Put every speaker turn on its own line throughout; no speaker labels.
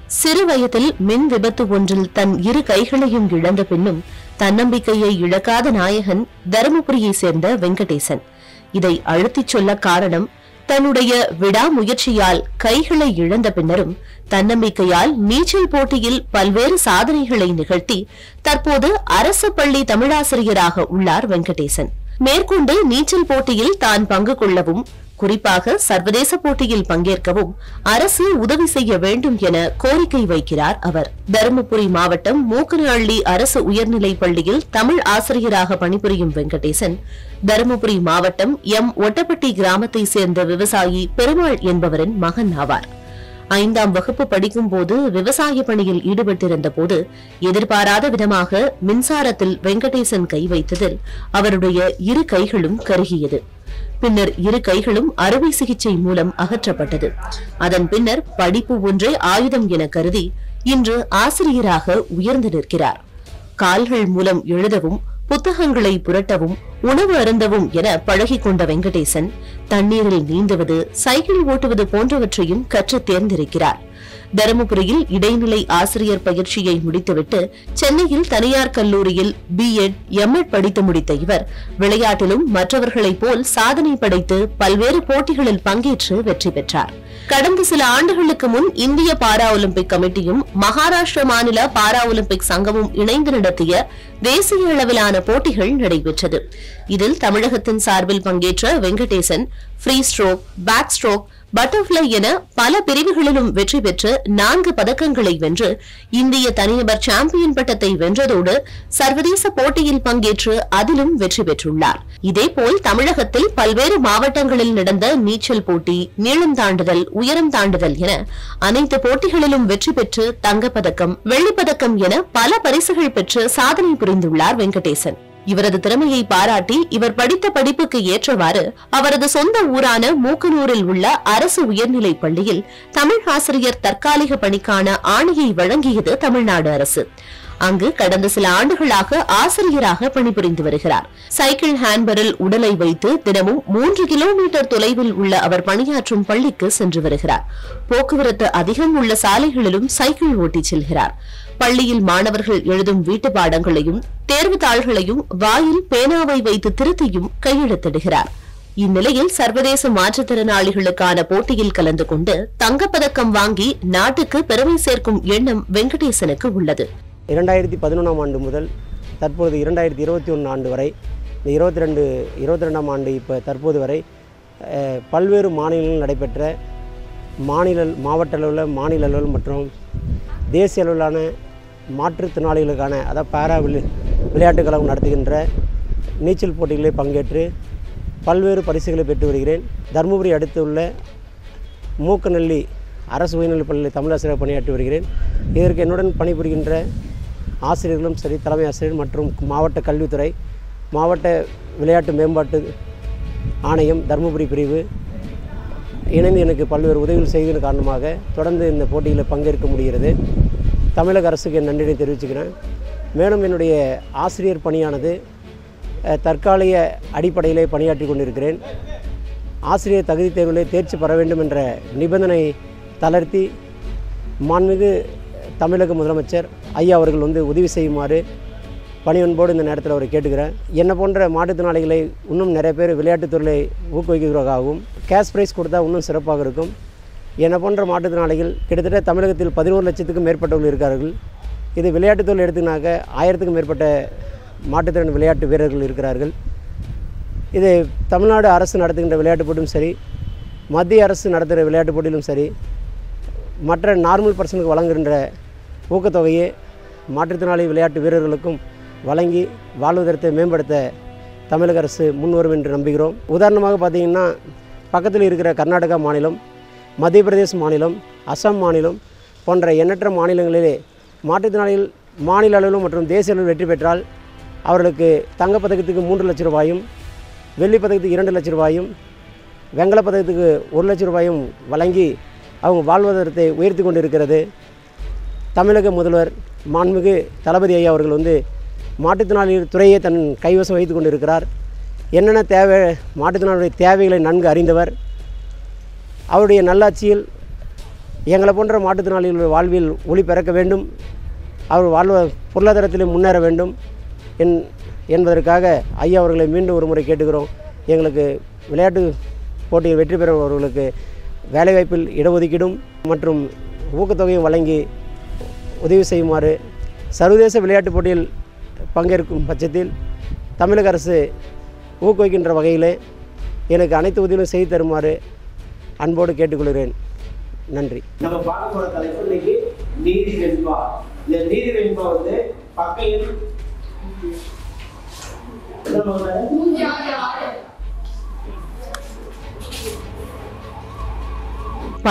சிறு வயதில் மின் விபத்து ஒன்றில் தன் இரு கைகளையும் இழந்த பின்னும் தன்னம்பிக்கையை இழக்காத நாயகன் தருமபுரியை சேர்ந்த வெங்கடேசன். இதை அழுத்திச் சொல்ல காரணம், தன்னுடைய விடாமுயற்சியால் கைகளை இழந்த பின்னரும் தன்னம்பிக்கையால் நீச்சல் போட்டியில் பல்வேறு சாதனைகளை நிகழ்த்தி தற்போது அரசு பள்ளி தமிழாசிரியராக உள்ளார் வெங்கடேசன். மேற்கொண்டு நீச்சல் போட்டியில் தான் பங்கு கொள்ளவும், குறிப்பாக சர்வதேச போட்டியில் பங்கேற்கவும் அரசு உதவி செய்ய வேண்டும் என கோரிக்கை வைக்கிறார் அவர். தருமபுரி மாவட்டம் மூக்கனஹள்ளி அரசு உயர்நிலைப் பள்ளியில் தமிழ் ஆசிரியராக பணிபுரியும் வெங்கடேசன் தருமபுரி மாவட்டம் ஒட்டப்பட்டி கிராமத்தை சேர்ந்த விவசாயி பெருமாள் என்பவரின் மகன் ஆவார். 5ஆம் வகுப்பு படிக்கும் போது விவசாய பணியில் ஈடுபட்டிருந்த போது எதிர்பாராத விதமாக மின்சாரத்தில் வெங்கடேசன் கை வைத்ததில் அவருடைய இரு கைகளும் கருகியது. பின்னர் இரு கைகளும் அறுவை சிகிச்சை மூலம் அகற்றப்பட்டது. அதன் பின்னர் படிப்பு ஒன்றே ஆயுதம் என கருதி இன்று ஆசிரியராக உயர்ந்து நிற்கிறார். கால்கள் மூலம் எழுதவும், புத்தகங்களை புரட்டவும், உணவு அருந்தவும் என பழகிக் கொண்ட வெங்கடேசன் தண்ணீரில் நீந்துவது, சைக்கிள் ஓட்டுவது போன்றவற்றையும் கற்று தேர்ந்திருக்கிறார். தருமபுரியில் இடைநிலை ஆசிரியர் பயிற்சியை முடித்துவிட்டு சென்னையில் தனியார் கல்லூரியில் B.Ed, M.Ed படித்து முடித்த இவர் விளையாட்டிலும் மற்றவர்களைப் போல் சாதனை படைத்து பல்வேறு போட்டிகளில் பங்கேற்று வெற்றி பெற்றார். கடந்த சில ஆண்டுகளுக்கு முன் இந்திய பாரா ஒலிம்பிக் கமிட்டியும் மகாராஷ்டிர மாநில பாரா ஒலிம்பிக் சங்கமும் இணைந்து நடத்திய தேசிய அளவிலான போட்டிகள் நடைபெற்றது. இதில் தமிழகத்தின் சார்பில் பங்கேற்ற Venkatesan free stroke, back stroke, butterfly என பல பிரிவுகளிலும் வெற்றி பெற்று 4 பதக்கங்களை வென்று இந்திய தனிநபர் சாம்பியன் பட்டத்தை வென்றதோடு சர்வதேச போட்டியில் பங்கேற்று அதிலும் வெற்றி பெற்றுள்ளார். இதேபோல் தமிழகத்தில் பல்வேறு மாவட்டங்களில் நடந்த நீச்சல் போட்டி, நீளம் தாண்டுதல், உயரம் தாண்டுதல் என அனைத்து போட்டிகளிலும் வெற்றி பெற்று தங்கப்பதக்கம், வெள்ளிப்பதக்கம் என பல பரிசுகள் பெற்று சாதனை புரிந்துள்ளார் வெங்கடேசன். இவரது திறமையை பாராட்டி இவர் படித்த படிப்புக்கு ஏற்றவாறு அவரது சொந்த ஊரான மூக்கனூரில் உள்ள அரசு உயர்நிலைப் பள்ளியில் தமிழ் ஆசிரியர் தற்காலிக பணிக்கான ஆணையை வழங்கியது தமிழ்நாடு அரசு. அங்கு கடந்த சில ஆண்டுகளாக ஆசிரியராக பணிபுரிந்து வருகிறார். சைக்கிள் ஹேண்ட்பரில் உடலை வைத்து தினமும் 3 கிலோமீட்டர் தொலைவில் உள்ள அவர் பணியாற்றும் பள்ளிக்கு சென்று வருகிறார். போக்குவரத்து அதிகம் உள்ள சாலைகளிலும் சைக்கிள் ஓட்டிச் செல்கிறார். பள்ளியில் மாணவர்கள் எழுதும் வீட்டு பாடங்களையும் தேர்வு தாள்களையும் வாயில் பேனாவை வைத்து திருத்தியும் கையெழுத்திடுகிறார். இந்நிலையில் சர்வதேச மாற்றுத்திறனாளிகளுக்கான போட்டியில் கலந்து கொண்டு தங்கப்பதக்கம் வாங்கி நாட்டுக்கு பெருமை சேர்க்கும் எண்ணம் வெங்கடேசனுக்கு உள்ளது.
2011ஆம் ஆண்டு முதல் தற்போது 2021 ஆண்டு வரை, இந்த 22ஆம் ஆண்டு இப்போ தற்போது வரை பல்வேறு மாநிலங்களில் நடைபெற்ற மாவட்ட அளவில், மாநில அளவில் மற்றும் தேசிய அளவிலான மாற்றுத்திறனாளிகளுக்கான அதாவது பாரா விளையாட்டுக் கழகம் நடத்துகின்ற நீச்சல் போட்டிகளில் பங்கேற்று பல்வேறு பரிசுகளை பெற்று வருகிறேன். தர்மபுரி அடுத்து உள்ள மூக்கனஹள்ளி அரசு உயர்நிலைப் பள்ளியில் தமிழாசிரியர் பணியாற்றி வருகிறேன். இதற்கு என்னுடன் பணிபுரிகின்ற ஆசிரியர்களும் சரி, தலைமை ஆசிரியர் மற்றும் மாவட்ட கல்வித்துறை, மாவட்ட விளையாட்டு மேம்பாட்டு ஆணையம் தர்மபுரி பிரிவு இணைந்து எனக்கு பல்வேறு உதவிகள் செய்ததன் காரணமாக தொடர்ந்து இந்த போட்டியில் பங்கேற்க முடிகிறது. தமிழக அரசுக்கு என் நன்றியை தெரிவிச்சுக்கிறேன். மேலும் என்னுடைய ஆசிரியர் பணியானது தற்காலிக அடிப்படையிலே பணியாற்றி கொண்டிருக்கிறேன். ஆசிரியர் தகுதி தேர்விலே தேர்ச்சி பெற வேண்டும் என்ற நிபந்தனை தளர்த்தி மாண்புமிகு தமிழக முதலமைச்சர் ஐயா அவர்கள் உதவி செய்யுமாறு பணியன்போடு இந்த நேரத்தில் அவரை கேட்டுக்கிறேன். என்னை போன்ற மாற்றுத்திறனாளிகளை இன்னும் நிறைய பேர் விளையாட்டுத்துறையை ஊக்குவிக்கிறதாகவும் கேஷ் ப்ரைஸ் கொடுத்தா இன்னும் சிறப்பாக இருக்கும். என்னை போன்ற மாற்றுத்திறனாளிகள் கிட்டத்தட்ட தமிழகத்தில் 11 லட்சத்துக்கும் மேற்பட்டவர்கள் இருக்கிறார்கள். இது விளையாட்டுத்துறை எடுத்துனாக்க 1000க்கும் மேற்பட்ட மாற்றுத்திறன் விளையாட்டு வீரர்கள் இருக்கிறார்கள். இது தமிழ்நாடு அரசு நடத்துகின்ற விளையாட்டு போட்டியும் சரி, மத்திய அரசு நடத்துகிற விளையாட்டு போட்டியிலும் சரி, மற்ற நார்மல் பர்சனுக்கு வழங்குகின்ற ஊக்கத்தொகையை மாற்றுத்திறனாளி விளையாட்டு வீரர்களுக்கும் வழங்கி வாழ்வதற்கு மேம்படுத்த தமிழக அரசு முன்வரும் என்று நம்புகிறோம். உதாரணமாக பார்த்திங்கன்னா, பக்கத்தில் இருக்கிற கர்நாடகா மாநிலம், மத்திய பிரதேச மாநிலம், அசாம் மாநிலம் போன்ற எண்ணற்ற மாநிலங்களிலே மாற்றுத்திறனாளிகள் மாநில அளவிலும் மற்றும் தேசிய அளவில் வெற்றி பெற்றால் அவர்களுக்கு தங்கப்பதக்கத்துக்கு 3 லட்சம் ரூபாயும், வெள்ளிப்பதக்கத்துக்கு 2 லட்சம் ரூபாயும், வெங்கலப் பதக்கத்துக்கு 1 லட்சம் ரூபாயும் வழங்கி அவங்க வாழ்வாதாரத்தை உயர்த்தி கொண்டு இருக்கிறது. தமிழக முதல்வர் மாண்புமிகு தளபதி ஐயா அவர்கள் மாற்றுத்திறனாளிகள் துறையை தன் கைவசம் வைத்து கொண்டு இருக்கிறார். என்னென்ன தேவை, மாற்றுத்திறனாளிகளுடைய தேவைகளை நன்கு அறிந்தவர். அவருடைய நல்லாட்சியில் எங்களை போன்ற மாற்றுத்திறனாளிகள் வாழ்வில் ஒளி பிறக்க வேண்டும், அவர் பொருளாதாரத்தில் முன்னேற வேண்டும் என்பதற்காக ஐயா அவர்களை மீண்டும் ஒரு முறை கேட்டுக்கிறோம். எங்களுக்கு விளையாட்டு போட்டியில் வெற்றி பெறுபவர்களுக்கு வேலைவாய்ப்பில் இடஒதுக்கீடும் மற்றும் ஊக்கத்தொகையும் வழங்கி உதவி செய்யுமாறு, சர்வதேச விளையாட்டுப் போட்டியில் பங்கேற்கும் பட்சத்தில் தமிழக அரசு ஊக்குவிக்கின்ற வகையில் எனக்கு அனைத்து உதவிகளும் செய்து தருமாறு அன்போடு கேட்டுக்கொள்கிறேன். நன்றி.
நம்ம பார்க்க போற தலைப்பு இன்னைக்கு நீதி வெண்பா. இந்த நீதி வெண்பா வந்து பக்கையில்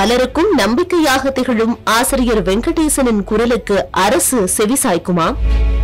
பலருக்கும் நம்பிக்கையாக திகழும் ஆசிரியர் வெங்கடேசனின் குரலுக்கு அரசு செவிசாய்க்குமா?